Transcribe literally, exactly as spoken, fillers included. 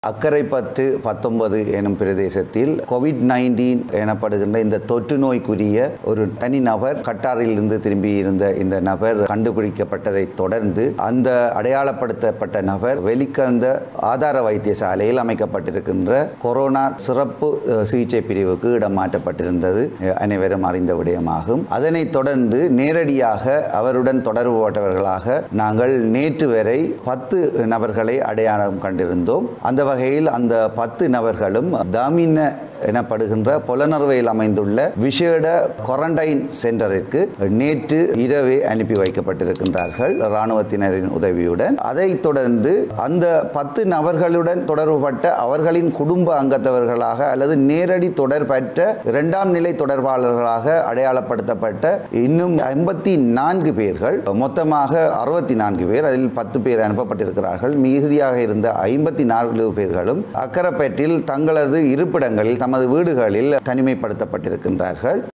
அக்கரைப்பற்று பத்தொன்பது எனும் பிரதேசத்தில் கோவிட் நைன்டீன் எனப்படுகின்ற இந்த தொற்று நோய்க்குரிய ஒரு தனிநபர் கட்டாரிலிருந்து திரும்பி இருந்த இந்த நபர் கண்டுபிடிக்கப்பட்டதை தொடர்ந்து அந்த அடையாளப்படுத்தப்பட்ட நபர் வெளிக்கந்த ஆதார வைத்தியசாலையில் அமைக்கப்பட்டிருக்கின்ற கொரோனா சிறப்பு சிகிச்சை பிரிவுக்கு இடம் மாற்றப்பட்டிருந்தது அனைவரும் அறிந்த விடயமாகும். அதனைத் தொடர்ந்து நேரடியாக அவருடன் தொடர்புபட்டவர்களாக நாங்கள் நேற்று வரை பத்து நபர்களை அடையாளம் கண்டிருந்தோம். அந்த வகையில் அந்த பத்து நபர்களும் தாமின எனப்படுகின்ற புலனறுவையில் அமைந்துள்ள விசேட குவாரண்டைன் சென்டருக்கு நேற்று இரவே அனுப்பி வைக்கப்பட்டிருக்கின்றார்கள் இராணுவத்தினரின் உதவியுடன். அதைத் தொடர்ந்து அந்த பத்து நபர்களுடன் தொடர்புபட்ட அவர்களின் குடும்ப அங்கத்தவர்களாக அல்லது நேரடி தொடர்பற்ற இரண்டாம் நிலை தொடர்பாளர்களாக அடையாளப்படுத்தப்பட்ட இன்னும் ஐம்பத்தி நான்கு பேர்கள், மொத்தமாக அறுபத்தி நான்கு பேர், அதில் பத்து பேர் அனுப்பப்பட்டிருக்கிறார்கள். மிகுதியாக இருந்த ஐம்பத்தி நான்கு பேர்களும் அக்கரைப்பற்றில் தங்களது இருப்பிடங்களில் தமது வீடுகளில் தனிமைப்படுத்தப்பட்டிருக்கின்றார்கள்.